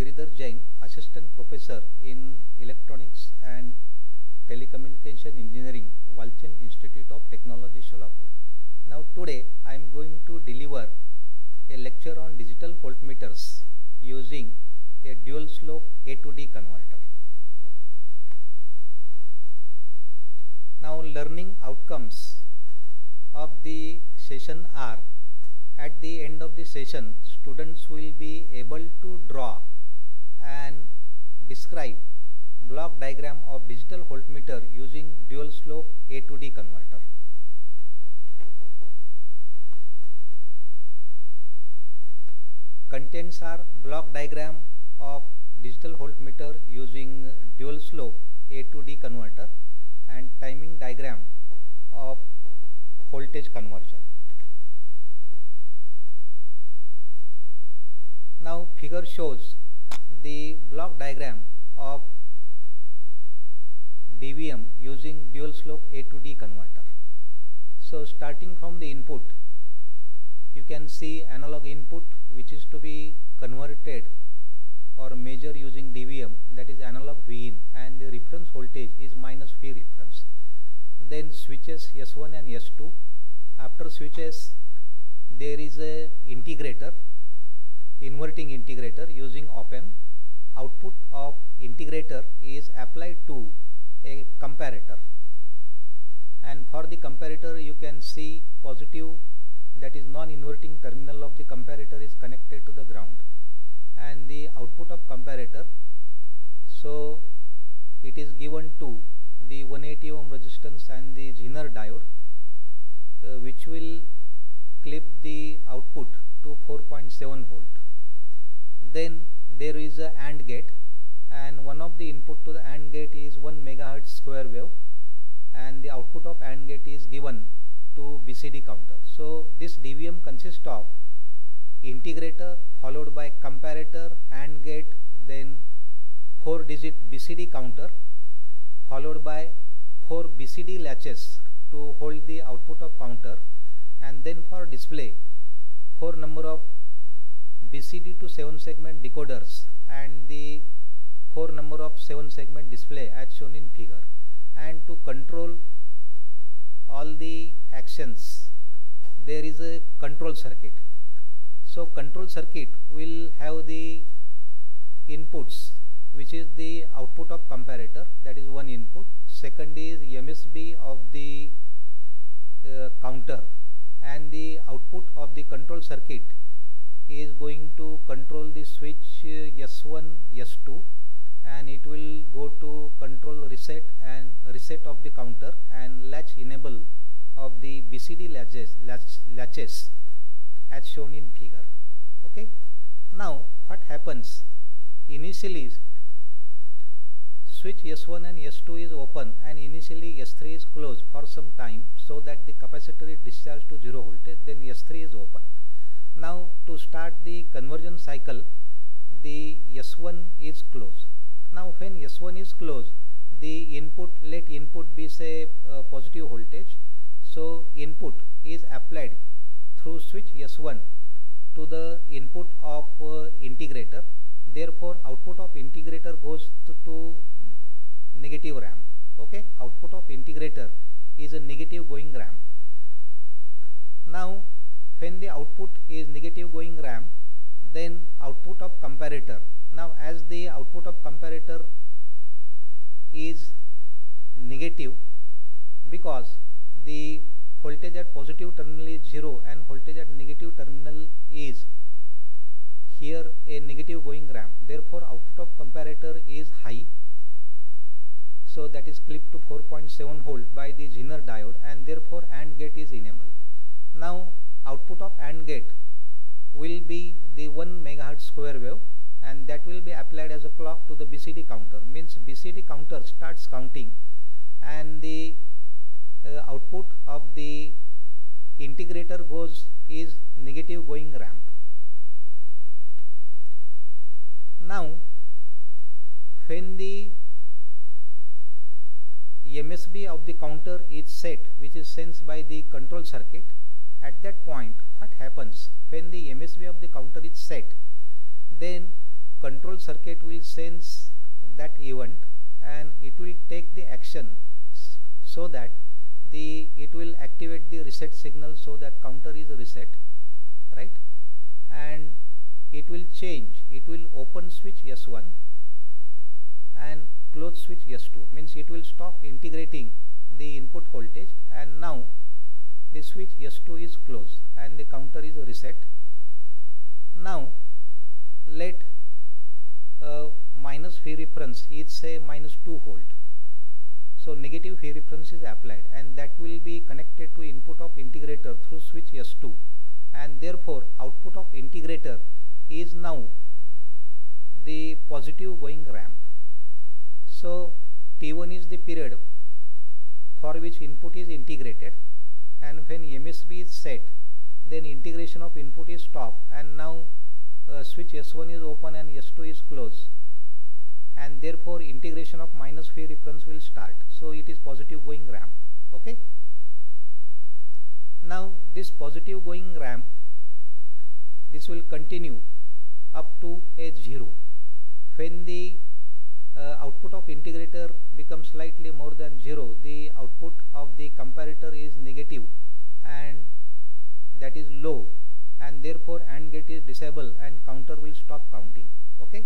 Giridhar Jain, Assistant Professor in Electronics and Telecommunication Engineering, Walchand Institute of Technology, Solapur. Now today I am going to deliver a lecture on digital voltmeters using a dual slope A to D converter. Now learning outcomes of the session are: at the end of the session, students will be able to draw and describe block diagram of digital voltmeter using dual slope A to D converter. Contents are block diagram of digital voltmeter using dual slope A to D converter and timing diagram of voltage conversion. Now figure shows the block diagram of DVM using dual slope A to D converter. So starting from the input, you can see analog input which is to be converted or measured using DVM, that is analog Vin, and the reference voltage is minus V reference. Then switches S1 and S2. After switches there is a integrator, inverting integrator using op-amp. Output of integrator is applied to a comparator, and for the comparator you can see positive, that is non-inverting terminal of the comparator is connected to the ground, and the output of comparator, so it is given to the 180 ohm resistance and the Zener diode, which will clip the output to 4.7 volt. Then there is a AND gate, and one of the input to the AND gate is 1 megahertz square wave, and the output of AND gate is given to BCD counter. So this DVM consists of integrator followed by comparator, AND gate, then 4-digit BCD counter followed by 4 BCD latches to hold the output of counter, and then for display 4 number of BCD to 7 segment decoders and the 4 number of 7 segment display as shown in figure. And to control all the actions there is a control circuit. So control circuit will have the inputs, which is the output of comparator, that is one input. Second is MSB of the counter, and the output of the control circuit is going to control the switch S1, S2, and it will go to control reset and reset of the counter and latch enable of the BCD latches as shown in figure. Okay. Now what happens? Initially switch S1 and S2 is open, and initially S3 is closed for some time so that the capacitor is discharged to 0 voltage, then S3 is open. Now to start the conversion cycle, the S1 is closed. Now when S1 is closed, the input, let input be say positive voltage, so input is applied through switch S1 to the input of integrator. Therefore output of integrator goes to negative ramp. Okay, output of integrator is a negative going ramp. Now when the output is negative going ramp, then output of comparator. Now as the output of comparator is negative, because the voltage at positive terminal is 0 and voltage at negative terminal is here a negative going ramp, therefore output of comparator is high, so that is clipped to 4.7 volt by the Zener diode, and therefore AND gate is enabled. Now output of AND gate will be the 1 megahertz square wave, and that will be applied as a clock to the BCD counter, means BCD counter starts counting, and the output of the integrator is negative going ramp. Now when the MSB of the counter is set, which is sensed by the control circuit, at that point what happens? When the MSB of the counter is set, then control circuit will sense that event and it will take the action so that it will activate the reset signal so that counter is reset, right? And it will change, it will open switch S1 and close switch S2, means it will stop integrating the input voltage, and now the switch S2 is closed and the counter is reset. Now let minus V reference is say minus 2 volt. So negative V reference is applied and that will be connected to input of integrator through switch S2, and therefore output of integrator is now the positive going ramp. So T1 is the period for which input is integrated, and when MSB is set, then integration of input is stopped, and now switch S1 is open and S2 is closed, and therefore integration of minus V reference will start. So it is positive going ramp. Okay. Now this positive going ramp, this will continue up to a 0. When the output of integrator becomes slightly more than 0, the output of the comparator is negative and that is low, and therefore AND gate is disabled and counter will stop counting. Okay.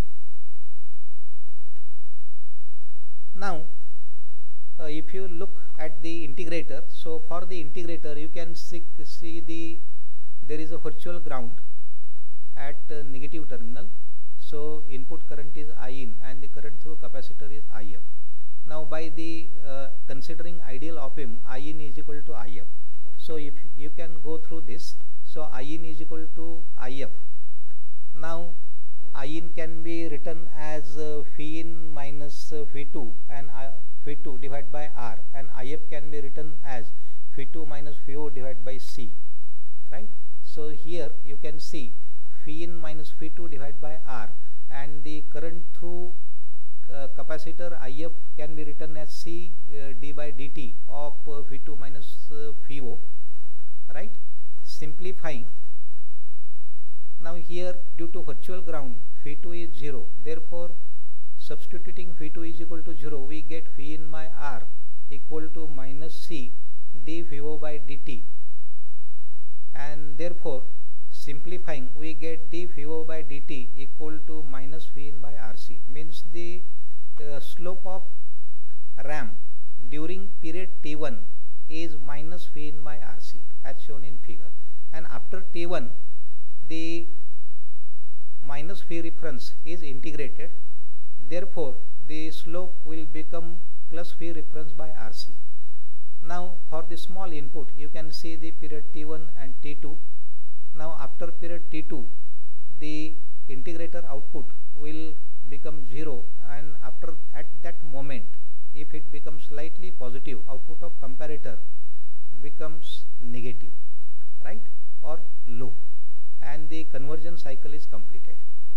Now if you look at the integrator, so for the integrator you can see there is a virtual ground at negative terminal. So input current is I in and the current through capacitor is IF. Now by the considering ideal op-amp, I in is equal to IF. So if you can go through this, so I in is equal to IF. Now I in can be written as V in minus V2 and V2 divided by R, and IF can be written as V2 minus VO divided by C, right? So here you can see V in minus V2 divided by R, and the current through capacitor IF can be written as C d by dt of V2 minus VO, right? Simplifying, now here due to virtual ground V2 is 0, therefore substituting V2 is equal to 0, we get V in by R equal to minus C d VO by dt, and therefore simplifying we get d VO by dt equal to minus V in by RC, means the slope of ramp during period T1 is minus V in by RC as shown in figure, and after T1 the minus V reference is integrated, therefore the slope will become plus V reference by RC. Now for the small input you can see the period T1 and T2. Now after period T2 the integrator output will become 0, and at that moment if it becomes slightly positive, output of comparator becomes negative, right, or low, and the conversion cycle is completed.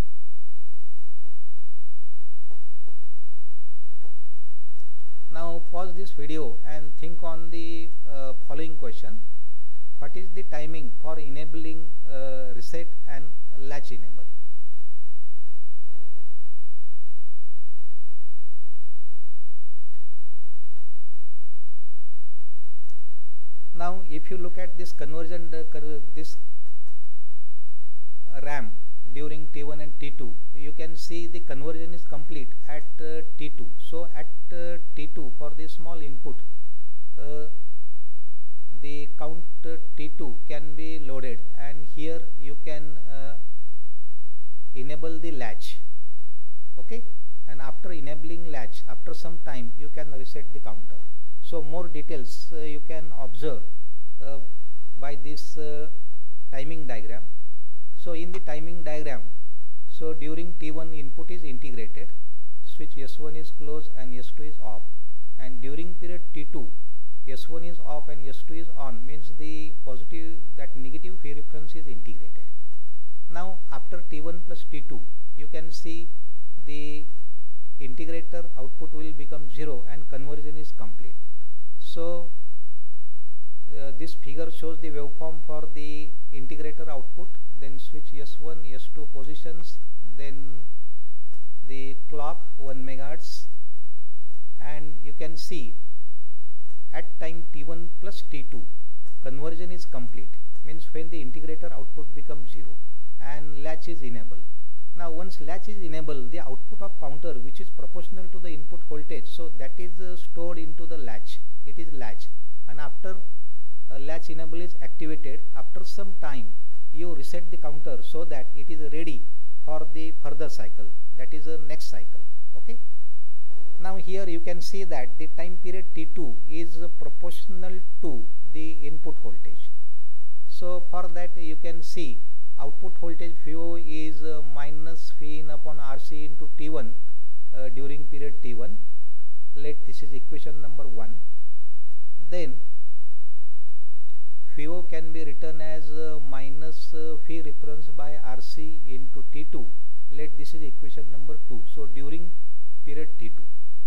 Now pause this video and think on the following question. What is the timing for enabling reset and latch enable? Now if you look at this conversion, this ramp during T1 and T2, you can see the conversion is complete at T2. So at T2 for the small input, the count T2 can be loaded, and here you can enable the latch. Okay, and after enabling latch, after some time you can reset the counter. So more details you can observe by this timing diagram. So in the timing diagram, so during T1 input is integrated, switch S1 is closed and S2 is off, and during period T2 S1 is off and S2 is on, means the positive, that negative V reference is integrated. Now after T1 plus T2 you can see the integrator output will become 0 and conversion is complete. So this figure shows the waveform for the integrator output, then switch S1, S2 positions, then the clock 1 megahertz, and you can see at time t1 plus t2 conversion is complete, means when the integrator output becomes 0 and latch is enabled. Now once latch is enabled, the output of counter, which is proportional to the input voltage, so that is stored into the latch. It is latch, and after latch enable is activated, after some time you reset the counter so that it is ready for the further cycle, that is the next cycle. Okay. Now here you can see that the time period t2 is proportional to the input voltage. So for that you can see output voltage VO is minus V in upon RC into T1 during period T1. Let this is equation number 1. Then VO can be written as minus V reference by RC into T2. Let this is equation number 2. So during period T2,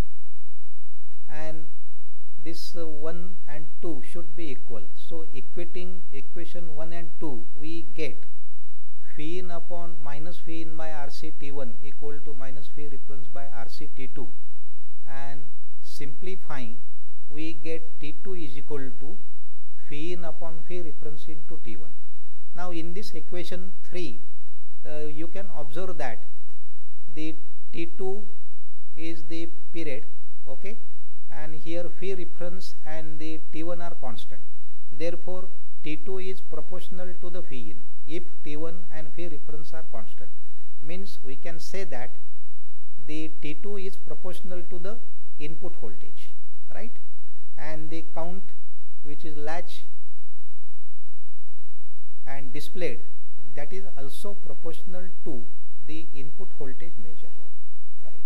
and this 1 and 2 should be equal. So equating equation 1 and 2, we get V in upon minus V in by RC T1 equal to minus V reference by RC T2, and simplifying we get T2 is equal to V in upon V reference into T1. Now in this equation 3 you can observe that the T2 is the period, okay, and here V reference and the T1 are constant. Therefore T2 is proportional to the V in if T1 and V reference are constant. Means we can say that the T2 is proportional to the input voltage, right, and the count, which is latch and displayed, that is also proportional to the input voltage measure, right.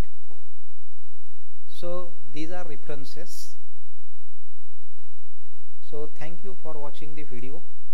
So these are references. So thank you for watching the video.